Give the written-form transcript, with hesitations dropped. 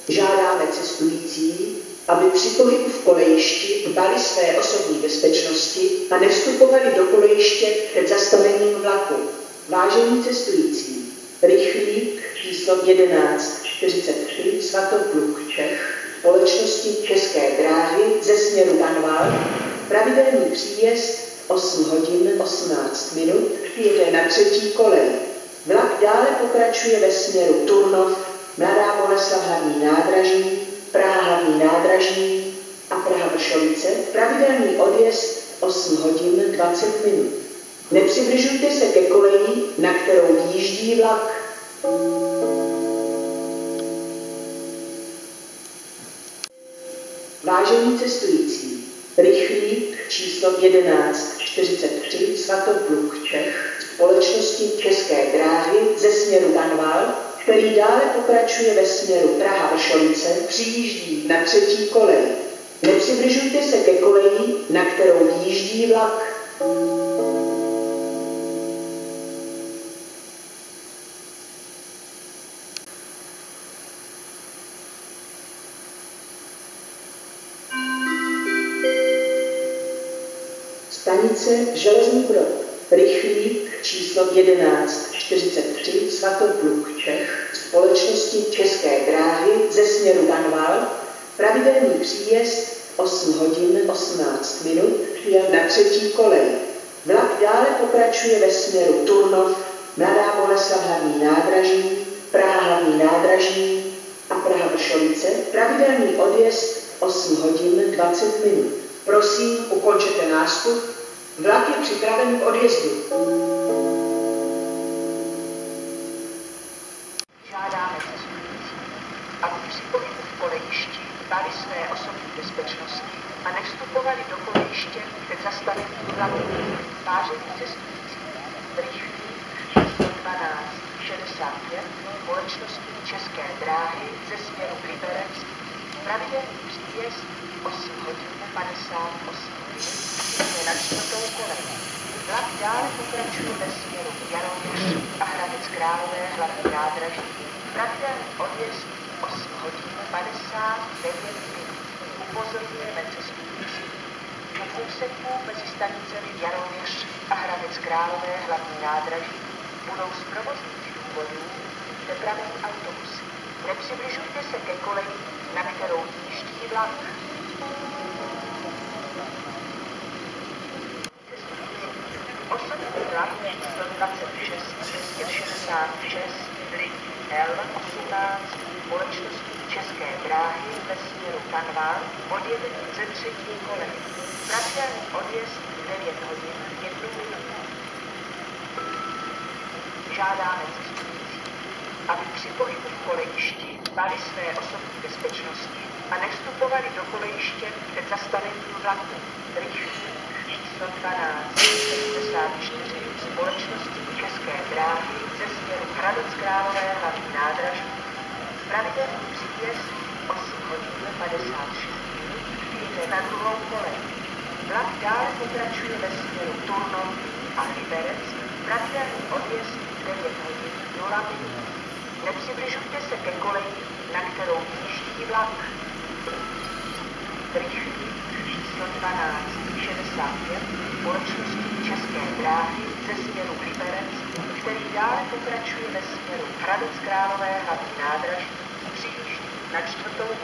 Žádáme cestující, aby při pohybu v kolejišti dbali své osobní bezpečnosti a nevstupovali do kolejiště před zastavením vlaku. Vážení cestující, rychlík číslo 1143 Svatopluk Čech společnosti České dráhy ze směru Tanvald, pravidelný příjezd 8 hodin 18 minut, jede na 3. kolej. Vlak dále pokračuje ve směru Turnov, Mladá Boleslav hlavní nádraží, Praha hlavní nádraží a Praha Vršovice, pravidelný odjezd 8 hodin 20 minut. Nepřibližujte se ke koleji, na kterou výjíždí vlak. Vážení cestující, rychlík číslo 1143 Svatopluk Čech společnosti České dráhy ze směru Tanvald, který dále pokračuje ve směru Praha Vršovice, přijíždí na 3. kolej. Nepřibližujte se ke koleji, na kterou výjíždí vlak. Stanice Železný Brod, rychlík číslo 1143 Svatopluk Čech společnosti České dráhy ze směru Tanvald, pravidelný příjezd 8 hodin 18 minut, přijel na 3. kolej. Vlak dále pokračuje ve směru Turnov, Mladá Boleslav hlavní nádraží, Praha hlavní nádraží a Praha Vršovice, pravidelný odjezd 8 hodin 20 minut. Prosím, ukončete nástup. Vlak je připraven k odjezdu. Žádáme cestující, aby při pohybu v kolejišti dbali své osobní bezpečnosti a nevstupovali do kolejiště před zastavením vlaku. Vážení cestující, rychlík číslo 1265 společnosti České dráhy ze směru Liberec, pravidelný příjezd 8 hodin 58 minut, je na 4. kolej. Vlak dále pokračuje ve směru Jaroměř a Hradec Králové hlavní nádraží, pravidelný odjezd 8 hodin 59 minut. Upozorňujeme cestující, že v úseku mezi stanicemi Jaroměř a Hradec Králové hlavní nádraží budou z provozních důvodů přepraveny autobusy. Nepřibližujte se ke koleji, na kterou výjíždí vlak. Osobní vlak číslo 26 266 L18 společnosti České dráhy ve směru Tanvald odjede ze 3. kolej. Pravidelný odjezd 9 hodin 1 minutu. Žádáme cestující, aby při pohybu v kolejišti dbali své osobní bezpečnosti a nevstupovali do kolejiště před zastavením vlaku. Rychlík číslo 1274 společnosti České dráhy ze směru Hradec Králové hlavní nádraží, pravidelný příjezd 8 hodin 56 minut, jde na 2. kolej. Vlak dále pokračuje ve směru Turnov a Liberec, pravidelný odjezd 9 hodin 0 minut. Nepřibližujte se ke koleji, na kterou výjíždí vlak. Rychlík číslo 1265 společnosti České dráhy ze směru Liberec, který dále pokračuje ve směru Hradec Králové hlavní nádraží, přijíždí na 4.